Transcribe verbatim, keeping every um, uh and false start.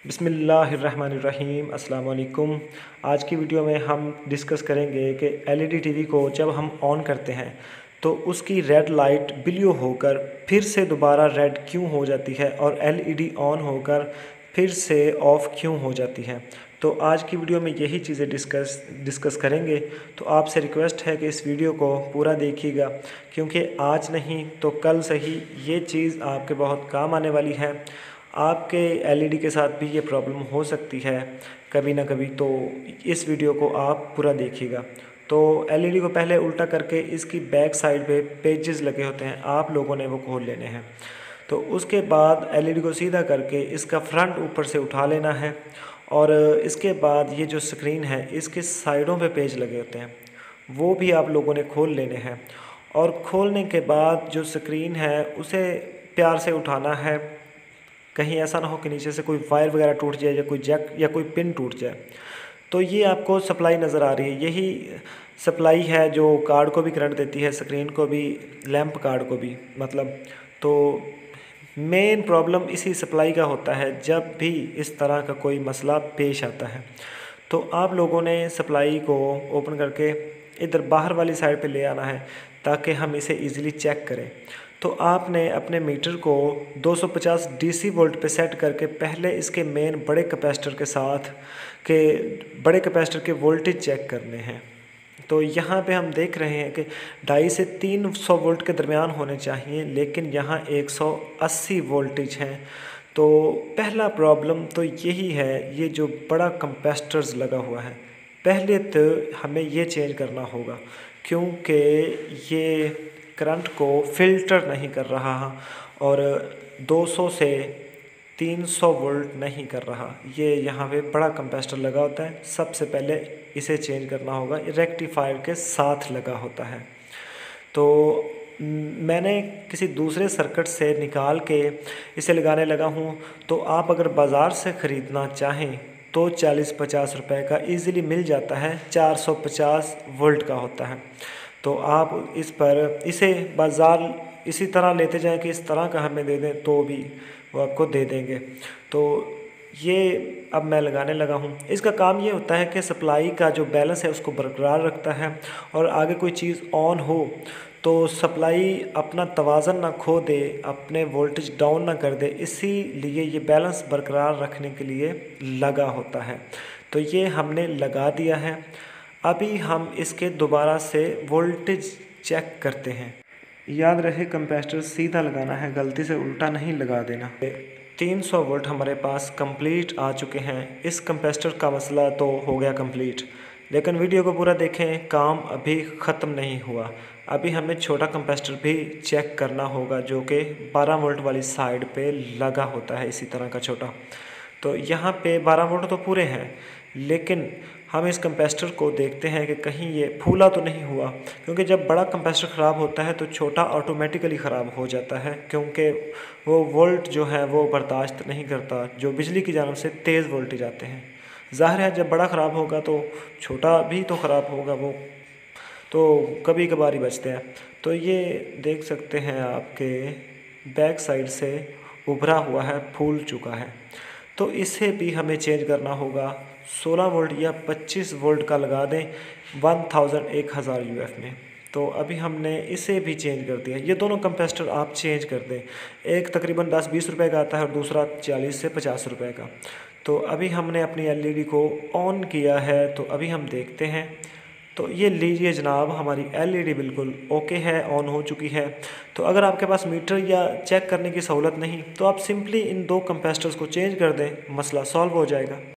बिस्मिल्लाहिर्रहमानिर्रहीम अस्सलाम वालेकुम। आज की वीडियो में हम डिस्कस करेंगे कि एलईडी टीवी को जब हम ऑन करते हैं तो उसकी रेड लाइट ब्लू होकर फिर से दोबारा रेड क्यों हो जाती है और एलईडी ऑन होकर फिर से ऑफ़ क्यों हो जाती है। तो आज की वीडियो में यही चीज़ें डिस्कस डिस्कस करेंगे। तो आपसे रिक्वेस्ट है कि इस वीडियो को पूरा देखिएगा, क्योंकि आज नहीं तो कल सही ये चीज़ आपके बहुत काम आने वाली है। आपके एलईडी के साथ भी ये प्रॉब्लम हो सकती है कभी ना कभी, तो इस वीडियो को आप पूरा देखिएगा। तो एलईडी को पहले उल्टा करके इसकी बैक साइड पे पेजेस लगे होते हैं, आप लोगों ने वो खोल लेने हैं। तो उसके बाद एलईडी को सीधा करके इसका फ्रंट ऊपर से उठा लेना है और इसके बाद ये जो स्क्रीन है इसके साइडों पे पेज लगे होते हैं वो भी आप लोगों ने खोल लेने हैं। और खोलने के बाद जो स्क्रीन है उसे प्यार से उठाना है, कहीं ऐसा ना हो कि नीचे से कोई वायर वगैरह टूट जाए या कोई जैक या कोई पिन टूट जाए। तो ये आपको सप्लाई नज़र आ रही है, यही सप्लाई है जो कार्ड को भी करंट देती है, स्क्रीन को भी, लैंप कार्ड को भी मतलब। तो मेन प्रॉब्लम इसी सप्लाई का होता है जब भी इस तरह का कोई मसला पेश आता है। तो आप लोगों ने सप्लाई को ओपन करके इधर बाहर वाली साइड पे ले आना है ताकि हम इसे इजीली चेक करें। तो आपने अपने मीटर को दो सौ पचास डीसी वोल्ट पे सेट करके पहले इसके मेन बड़े कैपेसिटर के साथ के बड़े कैपेसिटर के वोल्टेज चेक करने हैं। तो यहाँ पे हम देख रहे हैं कि ढाई से तीन सौ वोल्ट के दरमियान होने चाहिए, लेकिन यहाँ एक सौ अस्सी वोल्टेज हैं। तो पहला प्रॉब्लम तो यही है, ये जो बड़ा कैपेसिटर्स लगा हुआ है पहले तो हमें ये चेंज करना होगा, क्योंकि ये करंट को फ़िल्टर नहीं कर रहा और दो सौ से तीन सौ वोल्ट नहीं कर रहा। ये यहाँ पे बड़ा कैपेसिटर लगा होता है, सबसे पहले इसे चेंज करना होगा, रेक्टिफायर के साथ लगा होता है। तो मैंने किसी दूसरे सर्किट से निकाल के इसे लगाने लगा हूँ। तो आप अगर बाज़ार से ख़रीदना चाहें तो चालीस पचास रुपए का इजीली मिल जाता है, चार सौ पचास वोल्ट का होता है। तो आप इस पर इसे बाज़ार इसी तरह लेते जाएं कि इस तरह का हमें दे दें तो भी वो आपको दे देंगे। तो ये अब मैं लगाने लगा हूँ। इसका काम ये होता है कि सप्लाई का जो बैलेंस है उसको बरकरार रखता है और आगे कोई चीज़ ऑन हो तो सप्लाई अपना तवाज़न ना खो दे, अपने वोल्टेज डाउन ना कर दे, इसीलिए ये बैलेंस बरकरार रखने के लिए लगा होता है। तो ये हमने लगा दिया है। अभी हम इसके दोबारा से वोल्टेज चेक करते हैं। याद रहे कैपेसिटर सीधा लगाना है, गलती से उल्टा नहीं लगा देना। तीन सौ वोल्ट हमारे पास कंप्लीट आ चुके हैं। इस कैपेसिटर का मसला तो हो गया कंप्लीट, लेकिन वीडियो को पूरा देखें, काम अभी ख़त्म नहीं हुआ। अभी हमें छोटा कैपेसिटर भी चेक करना होगा जो कि बारह वोल्ट वाली साइड पे लगा होता है, इसी तरह का छोटा। तो यहाँ पे बारह वोल्ट तो पूरे हैं, लेकिन हम इस कैपेसिटर को देखते हैं कि कहीं ये फूला तो नहीं हुआ, क्योंकि जब बड़ा कैपेसिटर ख़राब होता है तो छोटा ऑटोमेटिकली ख़राब हो जाता है, क्योंकि वो वोल्ट जो है वो बर्दाश्त नहीं करता जो बिजली की जानब से तेज़ वोल्टेज आते हैं। ज़ाहिर है जब बड़ा ख़राब होगा तो छोटा भी तो ख़राब होगा, वो तो कभी कभार ही बचते हैं। तो ये देख सकते हैं आपके बैक साइड से उभरा हुआ है, फूल चुका है। तो इसे भी हमें चेंज करना होगा। सोलह वोल्ट या पच्चीस वोल्ट का लगा दें वन थाउजेंड एक हज़ार यू एफ में। तो अभी हमने इसे भी चेंज कर दिया। ये दोनों कैपेसिटर आप चेंज कर दें, एक तकरीबन दस बीस रुपए का आता है और दूसरा चालीस से पचास रुपए का। तो अभी हमने अपनी एलईडी को ऑन किया है, तो अभी हम देखते हैं। तो ये लीजिए जनाब, हमारी एलईडी बिल्कुल ओके है, ऑन हो चुकी है। तो अगर आपके पास मीटर या चेक करने की सहूलत नहीं तो आप सिंपली इन दो कैपेसिटर्स को चेंज कर दें, मसला सॉल्व हो जाएगा।